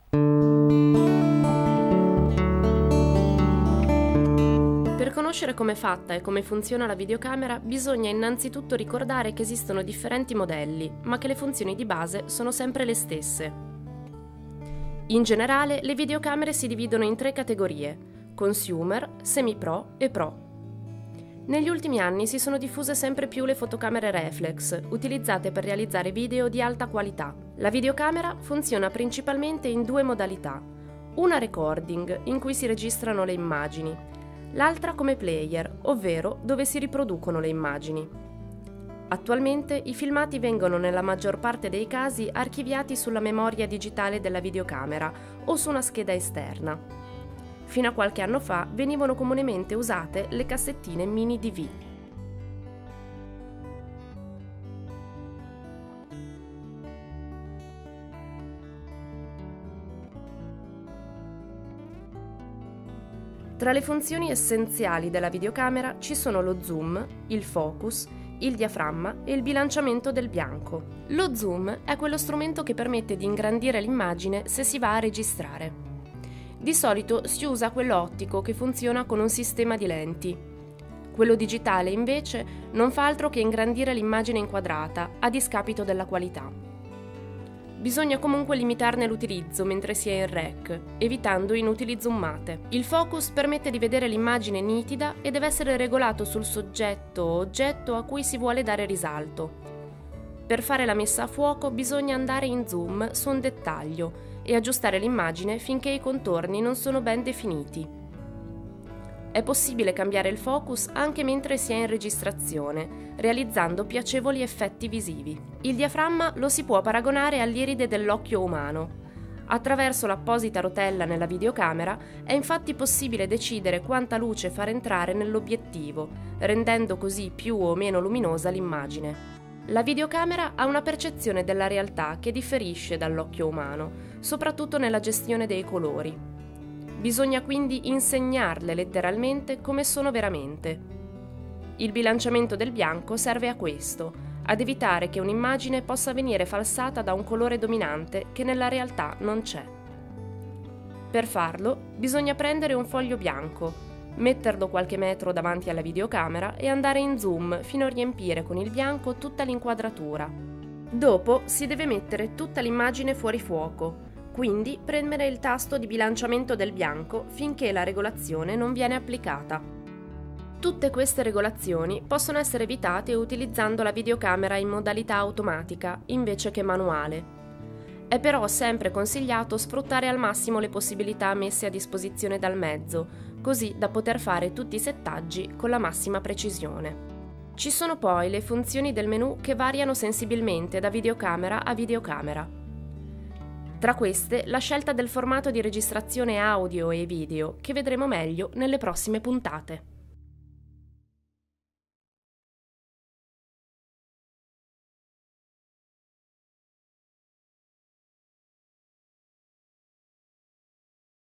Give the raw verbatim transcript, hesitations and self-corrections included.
Per conoscere com'è fatta e come funziona la videocamera, bisogna innanzitutto ricordare che esistono differenti modelli, ma che le funzioni di base sono sempre le stesse. In generale, le videocamere si dividono in tre categorie: consumer, semi-pro e pro. Negli ultimi anni si sono diffuse sempre più le fotocamere reflex, utilizzate per realizzare video di alta qualità. La videocamera funziona principalmente in due modalità: una recording, in cui si registrano le immagini, l'altra come player, ovvero dove si riproducono le immagini. Attualmente i filmati vengono nella maggior parte dei casi archiviati sulla memoria digitale della videocamera o su una scheda esterna. Fino a qualche anno fa venivano comunemente usate le cassettine mini D V. Tra le funzioni essenziali della videocamera ci sono lo zoom, il focus, il diaframma e il bilanciamento del bianco. Lo zoom è quello strumento che permette di ingrandire l'immagine se si va a registrare. Di solito si usa quello ottico che funziona con un sistema di lenti. Quello digitale, invece, non fa altro che ingrandire l'immagine inquadrata a discapito della qualità. Bisogna comunque limitarne l'utilizzo mentre si è in rec, evitando inutili zoomate. Il focus permette di vedere l'immagine nitida e deve essere regolato sul soggetto o oggetto a cui si vuole dare risalto. Per fare la messa a fuoco bisogna andare in zoom su un dettaglio e aggiustare l'immagine finché i contorni non sono ben definiti. È possibile cambiare il focus anche mentre si è in registrazione, realizzando piacevoli effetti visivi. Il diaframma lo si può paragonare all'iride dell'occhio umano. Attraverso l'apposita rotella nella videocamera è infatti possibile decidere quanta luce far entrare nell'obiettivo, rendendo così più o meno luminosa l'immagine. La videocamera ha una percezione della realtà che differisce dall'occhio umano, soprattutto nella gestione dei colori. Bisogna quindi insegnarle letteralmente come sono veramente. Il bilanciamento del bianco serve a questo, ad evitare che un'immagine possa venire falsata da un colore dominante che nella realtà non c'è. Per farlo, bisogna prendere un foglio bianco, metterlo qualche metro davanti alla videocamera e andare in zoom fino a riempire con il bianco tutta l'inquadratura. Dopo si deve mettere tutta l'immagine fuori fuoco, quindi premere il tasto di bilanciamento del bianco finché la regolazione non viene applicata. Tutte queste regolazioni possono essere evitate utilizzando la videocamera in modalità automatica invece che manuale. È però sempre consigliato sfruttare al massimo le possibilità messe a disposizione dal mezzo, così da poter fare tutti i settaggi con la massima precisione. Ci sono poi le funzioni del menu che variano sensibilmente da videocamera a videocamera. Tra queste, la scelta del formato di registrazione audio e video, che vedremo meglio nelle prossime puntate.